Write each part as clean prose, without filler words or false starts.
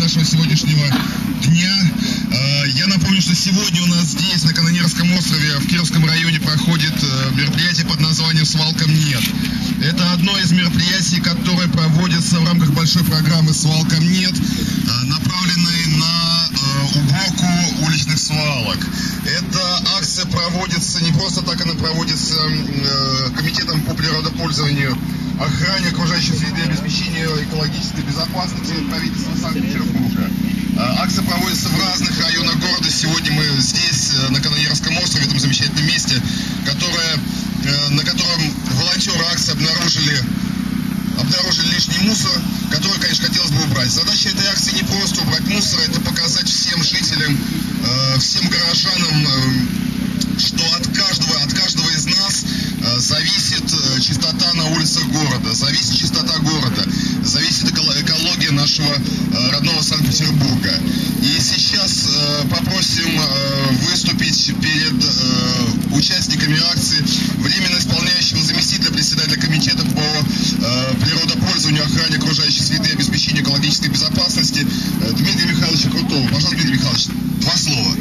нашего сегодняшнего дня. Я напомню, что сегодня у нас здесь, на Канонерском острове, в Кировском районе, проходит мероприятие под названием «Свалкам нет». Это одно из мероприятий, которое проводится в рамках большой программы «Свалкам нет», направленной на уборку уличных свалок. Эта акция проводится не просто так, она проводится Комитетом по природопользованию, охране окружающей среды и обеспечению экологической безопасности правительства Санкт-Петербурга. Акция проводится в разных районах города. Сегодня мы здесь, на Канонерском острове, в этом замечательном месте, на котором волонтеры акции обнаружили лишний мусор, который, конечно, хотелось бы убрать. Задача этой акции не просто убрать мусор, это показать всем жителям, всем горожанам, что от каждого из нас зависит чистота на улицах города, зависит чистота города, зависит экология нашего родного Санкт-Петербурга. И сейчас попросим выступить перед участниками акции временно исполняющего заместителя председателя комитета по природопользованию, охране окружающей среды и обеспечению экологической безопасности Дмитрия Михайловича Крутого. Пожалуйста, Дмитрий Михайлович, 2 слова.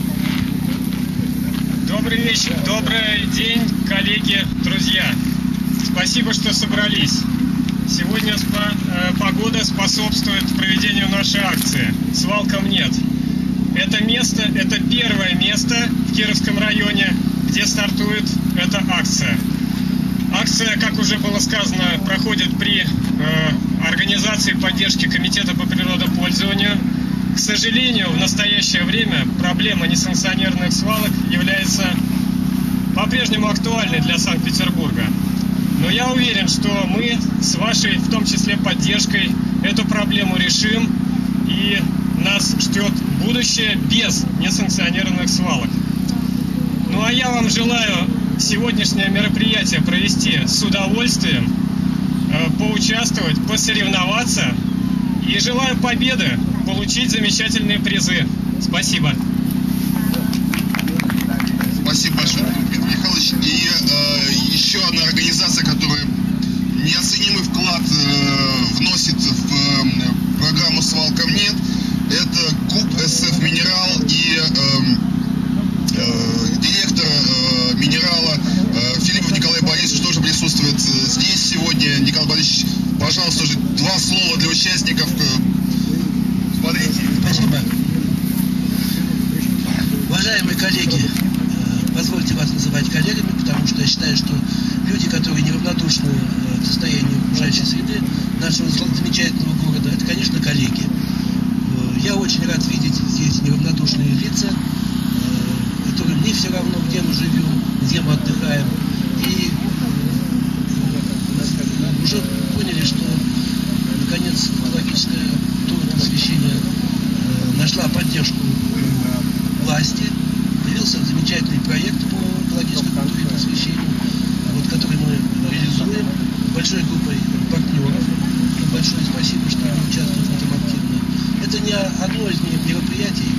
Добрый вечер, добрый день, коллеги, друзья. Спасибо, что собрались. Сегодня погода способствует проведению нашей акции «Свалкам нет». Это место, это первое место в Кировском районе, где стартует эта акция. Акция, как уже было сказано, проходит при организации поддержки Комитета по природопользованию. К сожалению, в настоящее время проблема несанкционированных свалок является по-прежнему актуальной для Санкт-Петербурга. Но я уверен, что мы с вашей, в том числе, поддержкой, эту проблему решим, и нас ждет будущее без несанкционированных свалок. Ну а я вам желаю сегодняшнее мероприятие провести с удовольствием, поучаствовать, посоревноваться, и желаю победы, получить замечательные призы. Спасибо. Спасибо большое, Дмитрий Михайлович. И еще одна организация, которая неоценимый вклад вносит в программу «Свалкам нет», это КУП СФ «Минерал» и директор «Минерала» Филиппов Николай Борисович тоже присутствует здесь сегодня. Николай Борисович, пожалуйста, 2 слова для участников. Смотрите. Спасибо. Уважаемые коллеги, позвольте вас называть коллегами, потому что я считаю, что люди, которые неравнодушны к состоянию окружающей среды нашего замечательного города, это, конечно, коллеги. Я очень рад видеть здесь неравнодушные лица, которым не все равно, где мы живем, где мы отдыхаем. И уже поняли, что наконец экологическое просвещение нашла поддержку власти. Появился замечательный проект по экологической культуре и просвещению, который мы реализуем большой группой партнеров. Большое спасибо, что они участвуют в этом активно. Это не одно из мероприятий.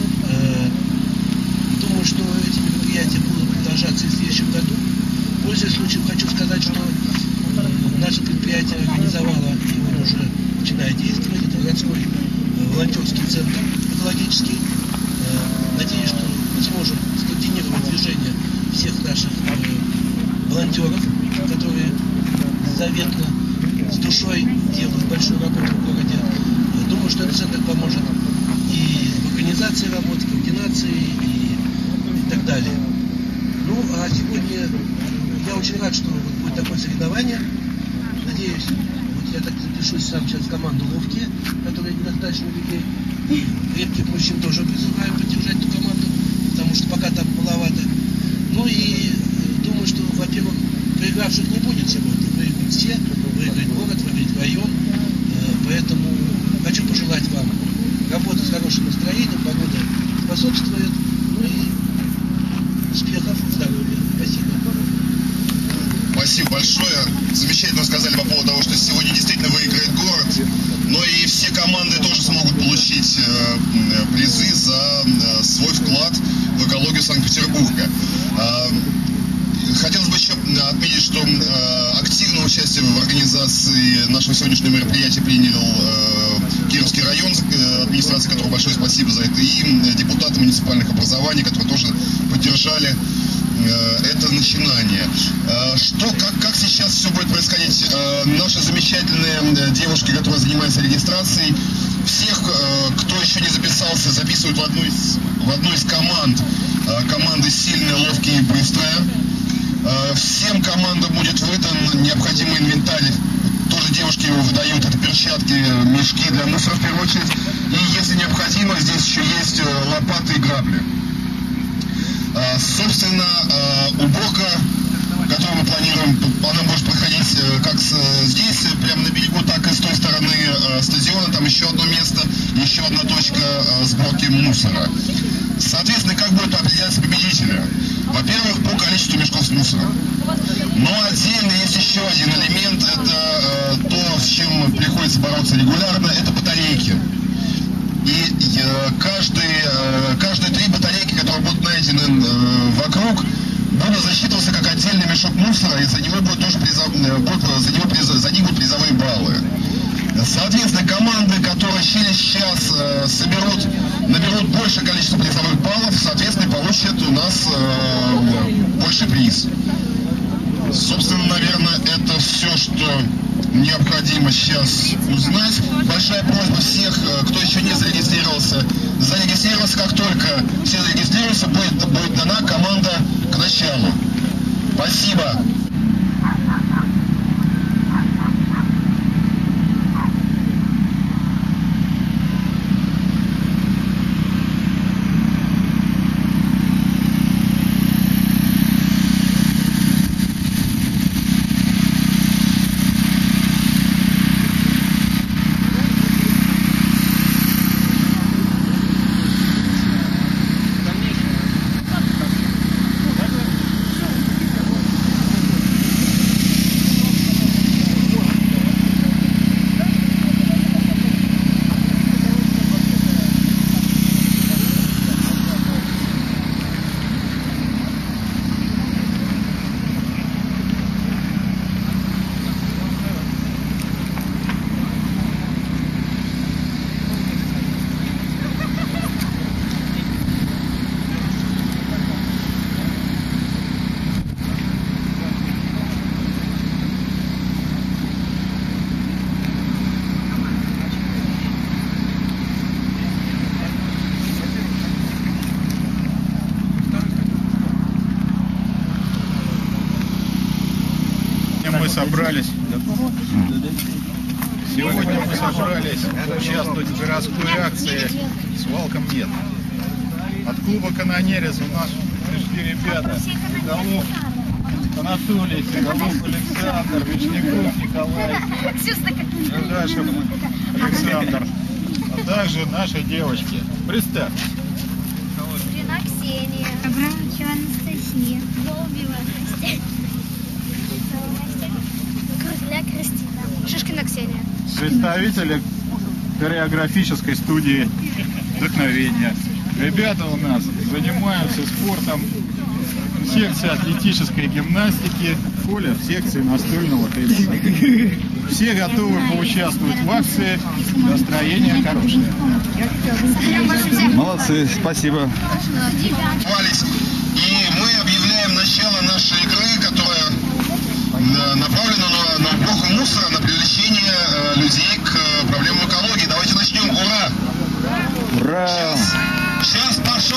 Думаю, что эти мероприятия будут продолжаться и в следующем году. Пользуясь случаем, хочу сказать, что наше предприятие организовало, и он уже начинает действовать, это городской волонтерский центр экологический. Надеюсь, что мы сможем скоординировать движение всех наших волонтеров, которые заветно, с душой делают большую работу в городе. Думаю, что этот центр поможет и в организации работы, координации и так далее. Ну, а сегодня я очень рад, что будет такое соревнование. Надеюсь, я так запишусь сам сейчас в команду «Ловкие», которые недостаточно людей. И крепких мужчин тоже призываю поддержать эту команду, потому что пока там маловато. Ну и думаю, что, во-первых, проигравших не будет сегодня. Выиграют все, выиграет город, выиграет район. Поэтому хочу пожелать вам работы с хорошим настроением, погода способствует. Ну и успехов, здоровья. Спасибо. Спасибо большое. Замечательно сказали по поводу того, что сегодня действительно выиграет город, но и все команды тоже смогут получить призы за свой вклад в экологию Санкт-Петербурга. Хотелось бы еще отметить, что активное участие в организации инициации нашего сегодняшнего мероприятия принял Кировский район, администрации которого большое спасибо за это, и депутаты муниципальных образований, которые тоже поддержали это начинание. Как сейчас все будет происходить? Наши замечательные девушки, которые занимаются регистрацией, всех, кто еще не записался, записывают в одну из команд. Команды сильные, ловкие и быстрые. Всем командам будет выдан необходимый инвентарь. Тоже девушки его выдают. Это перчатки, мешки для мусора в первую очередь. И если необходимо, здесь еще есть лопаты и грабли. Собственно, уборка, которую мы планируем, она может проходить как здесь, прямо на берегу, так и с той стороны стадиона. Там еще одно место, еще одна точка сборки мусора. Соответственно, как будет определяться победители? Во-первых, по количеству мешков с мусором. Но отдельно есть еще один элемент, это то, с чем приходится бороться регулярно, это батарейки. И каждые 3 батарейки, которые будут найдены вокруг, будут засчитываться как отдельный мешок мусора, и за него будут тоже за них будут призовые баллы. Соответственно, команды, которые через час наберут большее количество призовых баллов, соответственно, получат у нас больший приз. Собственно, наверное, это все, что необходимо сейчас узнать. Большая просьба всех, кто еще не зарегистрировался, зарегистрироваться. Как только все зарегистрируются, будет дана команда к началу. Спасибо. Сегодня мы собрались участвовать в городской акции «Свалкам нет». От клуба «Канонерец» у нас пришли ребята: Голов Анатолий, Голов Александр, Вечников Николай, Жашев Александр, а также наши девочки. Представьте. Жена Ксения, Абрамовичева Анастасия, Голубева Настя, Кругляк Кристина, Шишкина Ксения. Представители хореографической студии «Вдохновение». Ребята у нас занимаются спортом в секции атлетической гимнастики, Коля в секции настольного тенниса. Все готовы поучаствовать в акции. Настроение хорошее. Молодцы, спасибо. И мы объявляем начало нашей игры, которая направлена на уборку мусора, на привлечение людей к проблемам экологии. Давайте начнем. Ура! Ура! Сейчас пошел!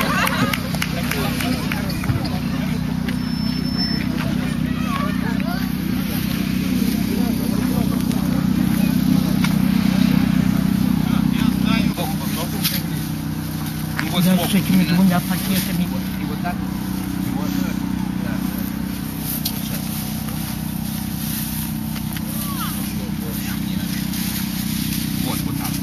Даже с этими 2 пакетами. И вот так. Вот так.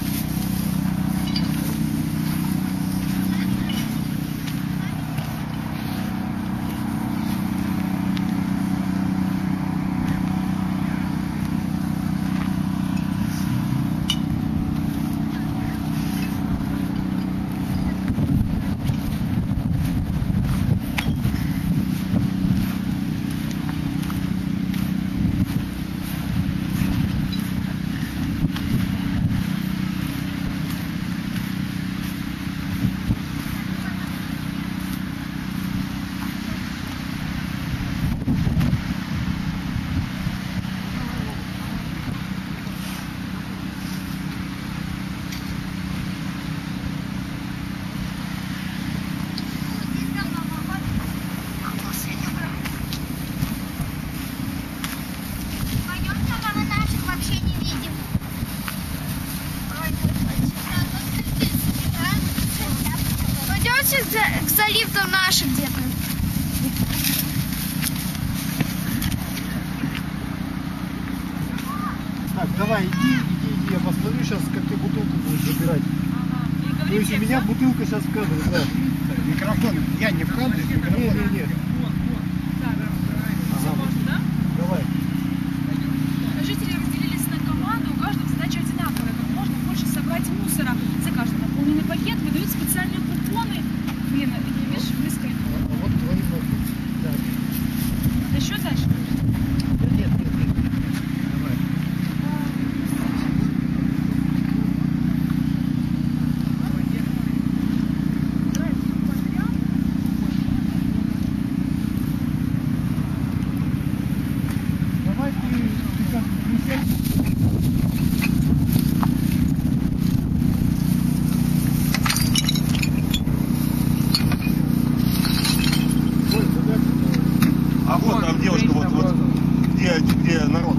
Идите к заливу наши где-то. Так, давай, иди, я посмотрю сейчас, как ты бутылку будешь забирать. То есть у меня бутылка сейчас в кадре, да. Микрофон, я не в кадре? Не. Давай. Жители разделились на команду, у каждого задача одинаковая. Как можно больше собрать мусора. За каждый наполненный пакет выдают специальные купоны. Блин, видишь, близко. Вот твои пакеты. Так. Это счет дальше? Нет. Давай. Давай ты как присядь. А вот там девушка, вот где народ.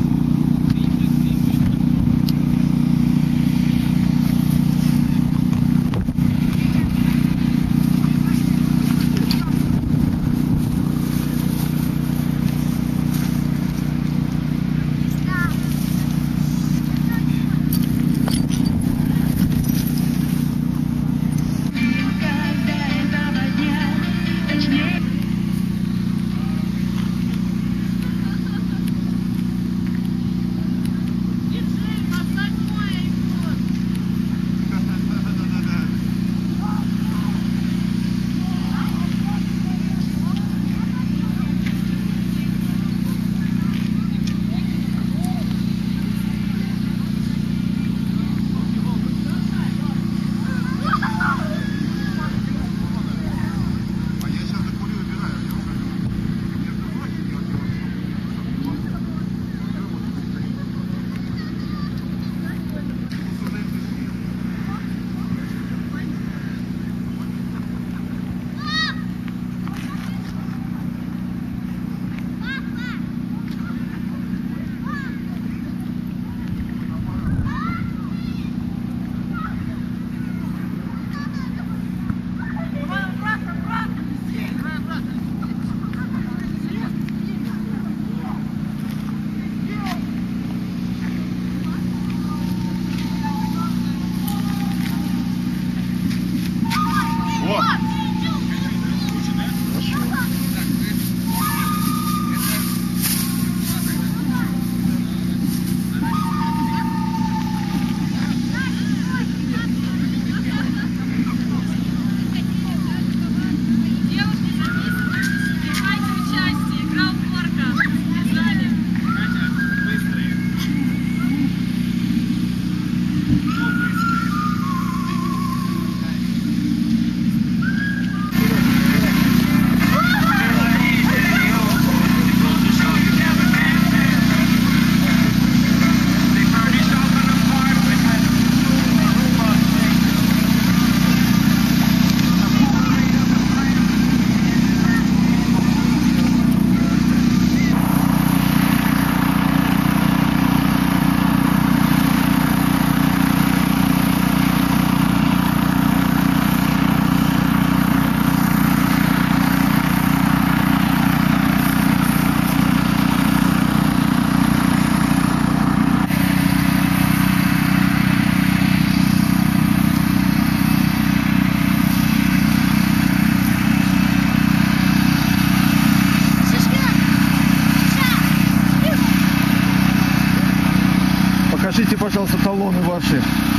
Покажите, пожалуйста, талоны ваши.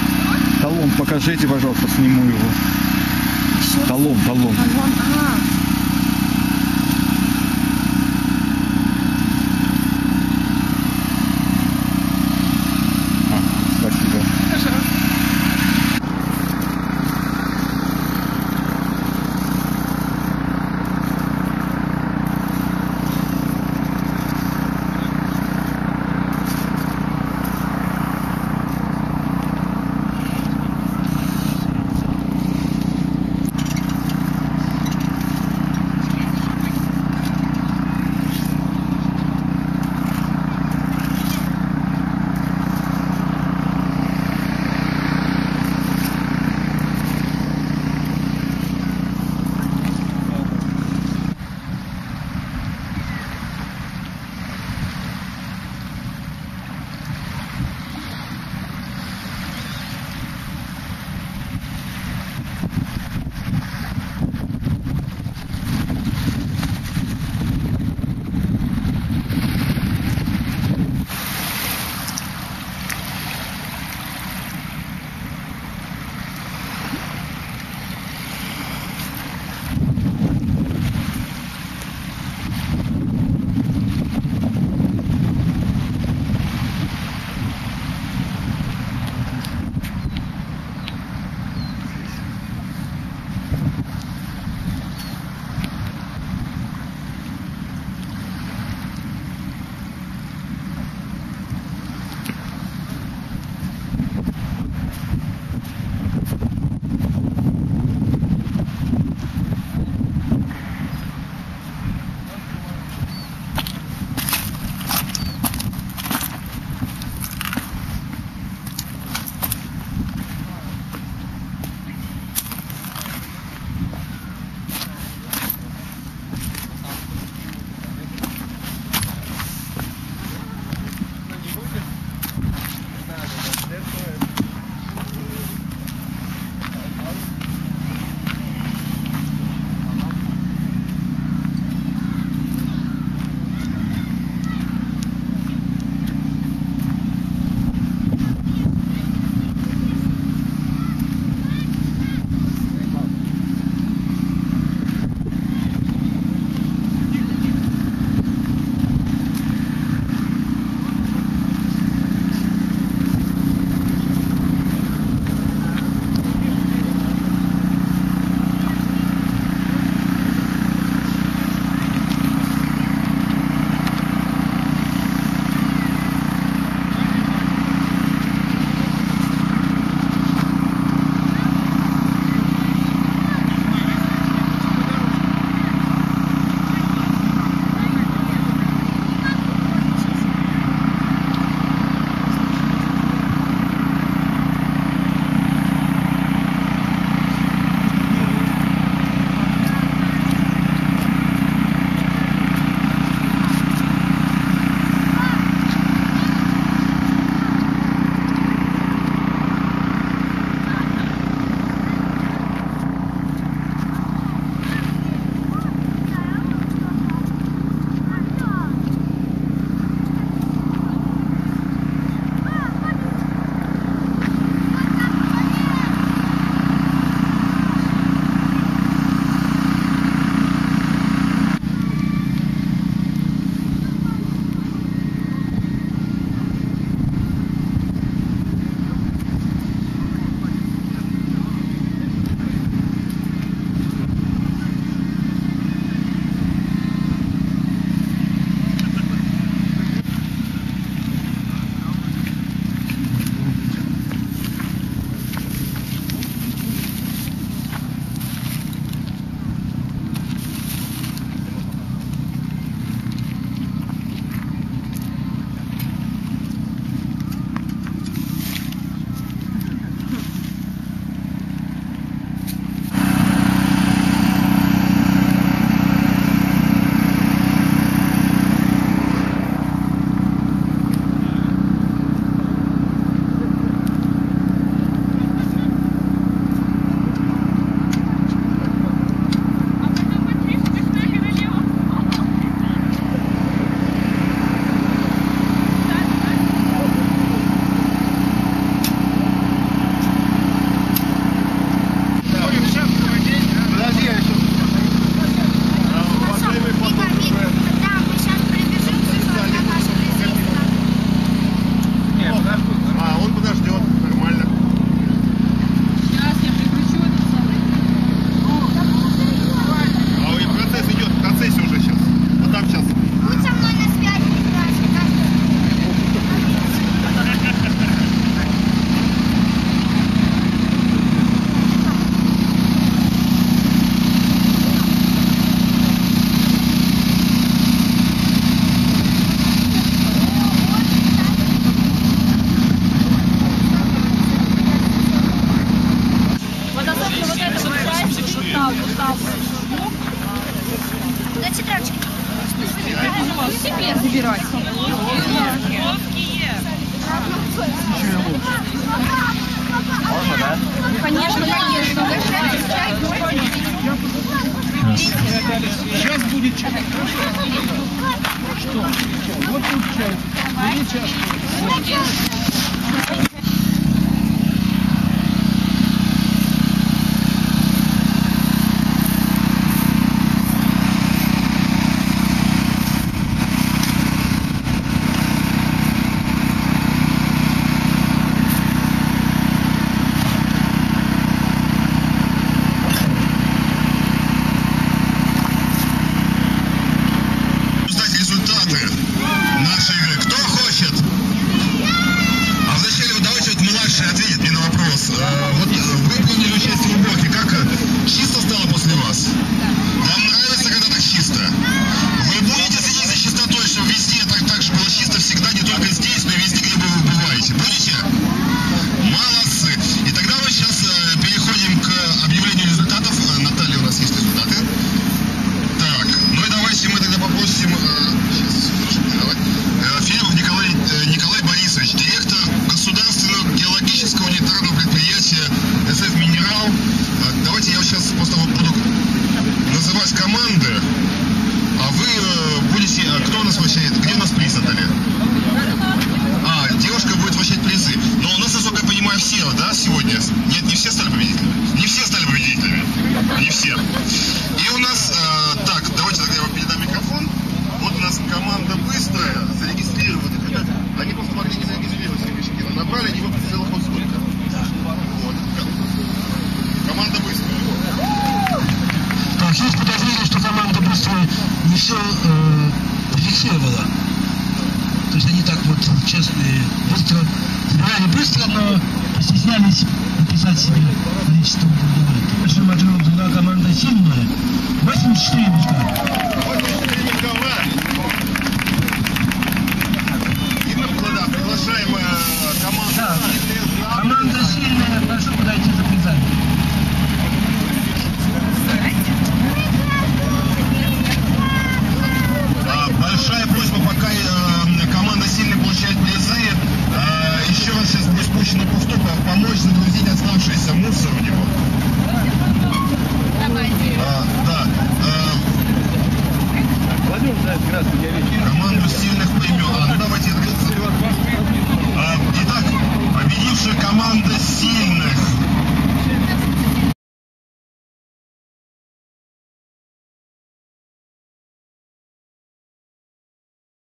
Талон покажите, пожалуйста, сниму его. Талон. Спасибо. Куда тетрадочки? Себе забирать. Можно, да? Конечно, конечно. Сейчас будет чай. Что? Вот тут чай. Бери чашку. Нашей игры. Кто хочет? А вначале вот давайте вот младший ответит мне на вопрос. Вот вы приняли участие в уборке. Как чисто стало после вас? Вам нравится, когда так чисто? Вы будете следить за чистотой, чтобы везде так же было чисто всегда, не только здесь, но и везде, где вы бываете? Будете? Молодцы. И тогда мы сейчас переходим к объявлению результатов. Наталья, у нас есть результаты. Так, ну и давайте мы тогда попросим... Филиппов Николай Борисович, директор Государственного геологического унитарного предприятия СФ «Минерал». Давайте я сейчас просто вот буду называть команды, а вы будете... Кто у нас вручает? Где у нас приз, Наталья? Девушка будет вручать призы. Но у нас, насколько я понимаю, все, да, сегодня? Нет, не все стали победителями? Не все стали победителями. Не все. И у нас... Так, давайте тогда я вам передам микрофон. Вот у нас команда быстрая, зарегистрированы. Ребята, они просто могли не зарегистрироваться, но набрали не выпустили вот сколько. Вот. Команда быстрая. Так, есть подозрение, что команда быстрая не все фиксировала. То есть они так вот честные, быстро собирали быстро, но постеснялись написать себе количество документов. Большим отжимом была команда сильная. 84 мешка. 84 мешка. Приглашаем команду. Да. Команда сильная, прошу подойти за призами. Большая просьба, пока команда сильно получает призы, еще раз сейчас будет спущено пустука, помочь загрузить оставшийся мусор у него. Да. Команду сильных племен. Давайте. Итак, победившая команда сильная.